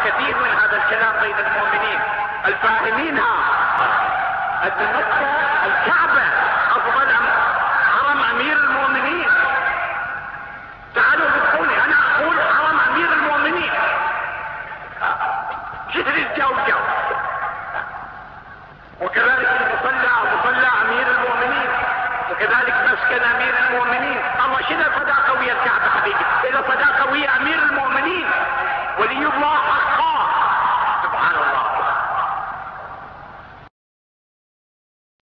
كثير من هذا الكلام بين المؤمنين الفاهمينها، أن مكة الكعبة أفضل حرم أمير المؤمنين. تعالوا ذكروني، أنا أقول حرم أمير المؤمنين، جهر الجوجو، وكذلك مصلى أمير المؤمنين، وكذلك مسكن أمير المؤمنين. الله شنو الفداقة ويا الكعبة حبيبي؟